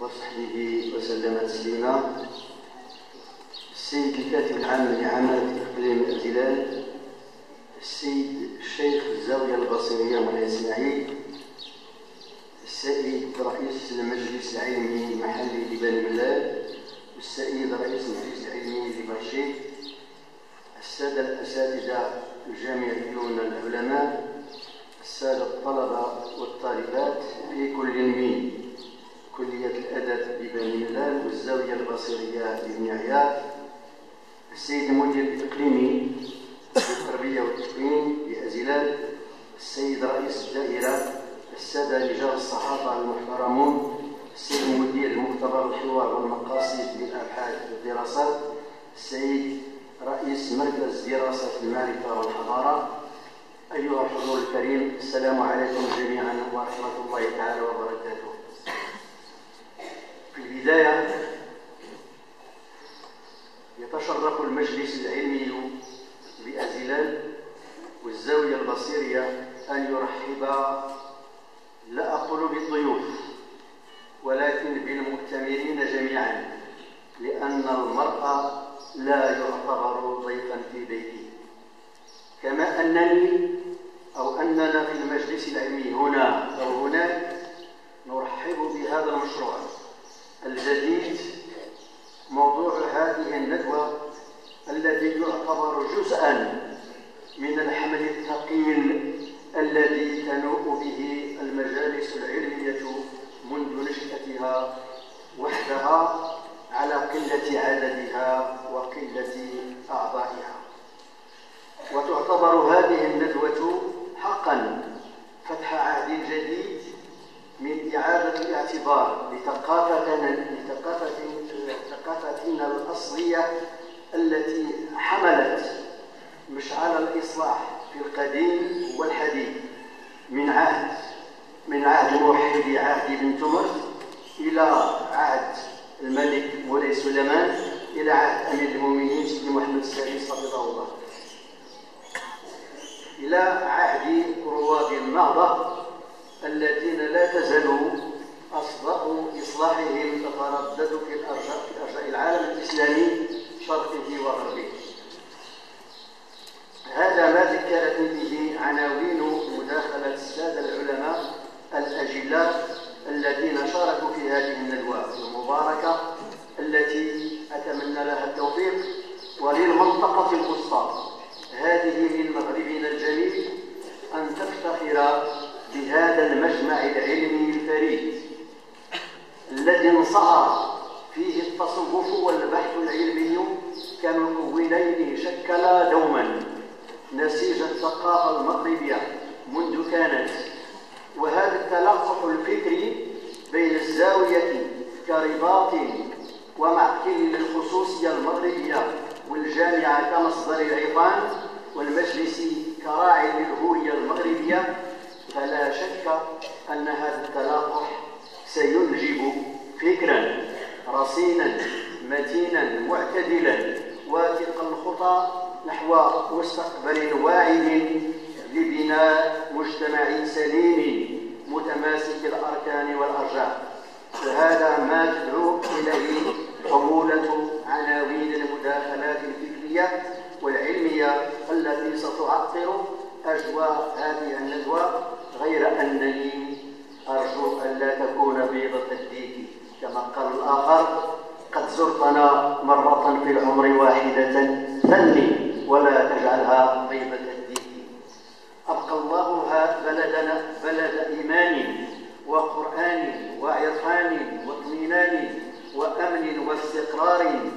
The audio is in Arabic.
وصحبه وسلم تسليما. السيد الكاتب العام لعمالة إقليم الزلال، السيد الشيخ الزاوية البصرية مولاي إسماعيل، السيد رئيس المجلس العلمي المحلي لبني ملال، والسيد رئيس المجلس العلمي لبرشيد، السادة الأساتذة الجامعيون العلماء، السادة الطلبة والطالبات في كل من كلية الأدب ببني ملال والزاوية البصرية ببني عياض، السيد المدير الإقليمي للتربية والتكوين بأزلال، السيد رئيس الدائرة، السادة رجال الصحافة المحترمون، السيد المدير المختبر الحوار والمقاصد للأبحاث والدراسات، السيد رئيس مركز دراسة المعرفة والحضارة. أيها الحضور الكريم، السلام عليكم جميعا ورحمة الله تعالى وبركاته. في البداية يتشرف المجلس العلمي بأزلال والزاوية البصرية أن يرحب، لا أقول بالضيوف ولكن بالمؤتمرين جميعا، لأن المرء لا يعتبر ضيفا في بيته. كما أننا في المجلس العلمي هنا أو هناك نرحب بهذا المشروع الجديد، موضوع هذه الندوة الذي يعتبر جزءا من الحمل الثقيل الذي تنوء به المجالس العلمية منذ نشأتها وحدها على قلة عددها وقلة أعضائها. وتعتبر هذه الندوة حقا فتح عهد جديد من إعادة الاعتبار لثقافتنا الأصلية التي حملت مشعل الإصلاح في القديم والحديث، من عهد موحدي عهد بن تمر إلى عهد الملك مولاي سليمان إلى عهد أمير المؤمنين سيدي محمد السادس حفظه الله، إلى عهد رواد النهضة الذين لا تزال أصداء إصلاحهم تتردد في أرجاء العالم الإسلامي شرقه وغربه. هذا ما ذكرتني به عناوين مداخلة السادة العلماء الأجلاء الذين شاركوا في هذه الندوة المباركة التي أتمنى لها التوفيق، وللمنطقة الوسطى هذه من مغربنا الجميل أن تفتخر بهذا المجمع العلمي الفريد الذي انصهر فيه التصوف والبحث العلمي كمكونين شكلا دوما نسيج الثقافة المغربية منذ كانت. وهذا التلقح الفكري بين الزاوية كرباط ومعقل للخصوصية المغربية والجامعة كمصدر العرفان والمجلس كراعي للهوية المغربية، فلا شك أن هذا التلاقح سينجب فكرا رصينا متينا معتدلا واثق الخطى نحو مستقبل واعد لبناء مجتمع سليم متماسك الأركان والأرجاء. فهذا ما تدعو إليه حمولة عناوين المداخلات الفكرية والعلمية التي ستعطر أجواء هذه الندوة، غير أنني أرجو أن لا تكون بيضة الديك كما قال الآخر: قد زرتنا مرة في العمر واحدة ثني ولا تجعلها بيضة الديك. أبقى الله بلدنا بلد إيمان وقرآن وعرفان واطمئنان وأمن واستقرار